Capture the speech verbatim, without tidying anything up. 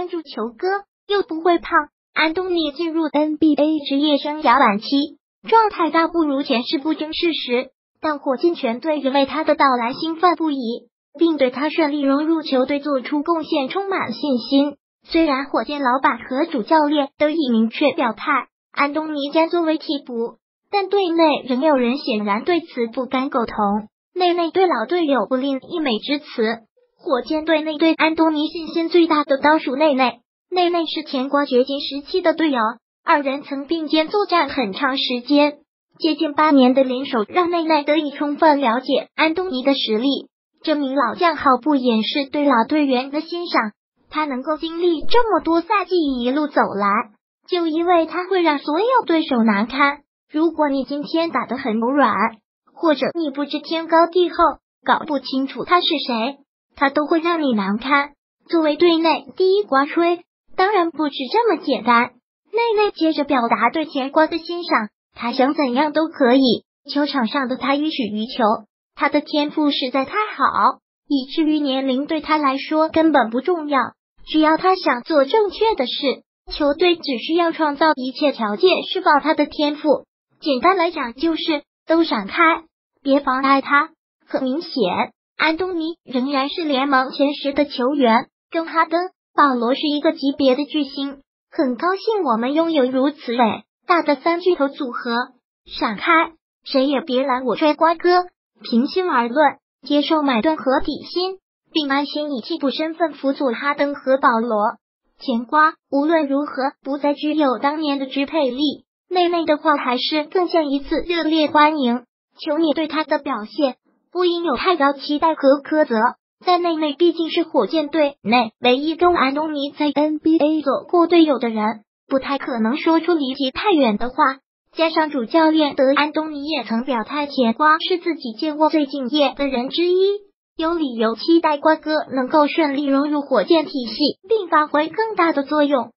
关注球哥，又不会胖。安东尼进入 N B A 职业生涯晚期，状态大不如前是不争事实，但火箭全队仍为他的到来兴奋不已，并对他顺利融入球队做出贡献充满信心。虽然火箭老板和主教练都已明确表态，安东尼将作为替补，但队内仍有人显然对此不敢苟同。内内对老队友不吝溢美之词，火箭队内对安东尼信心最大的当属内内。内内是甜瓜掘金时期的队友，二人曾并肩作战很长时间，接近八年的联手让内内得以充分了解安东尼的实力。这名老将毫不掩饰对老队员的欣赏，他能够经历这么多赛季一路走来，就因为他会让所有对手难堪。如果你今天打得很柔软，或者你不知天高地厚，搞不清楚他是谁，他都会让你难堪。作为队内第一瓜吹，当然不止这么简单。内内接着表达对甜瓜的欣赏，他想怎样都可以，球场上的他予取予求，他的天赋实在太好，以至于年龄对他来说根本不重要，只要他想做正确的事，球队只需要创造一切条件释放他的天赋。简单来讲就是都闪开，别妨碍他。很明显，安东尼仍然是联盟前十的球员，跟哈登、保罗是一个级别的巨星。很高兴我们拥有如此伟大的三巨头组合。闪开，谁也别拦我吹瓜哥。平心而论，接受买断和底薪，并安心以替补身份辅佐哈登和保罗。甜瓜无论如何不再具有当年的支配力，内内的话还是更像一次热烈欢迎。求你对他的表现不应有太高期待和苛责，在内内毕竟是火箭队内唯一跟安东尼在 N B A 做过队友的人，不太可能说出离题太远的话。加上主教练德安东尼也曾表态，甜瓜是自己见过最敬业的人之一，有理由期待瓜哥能够顺利融入火箭体系，并发挥更大的作用。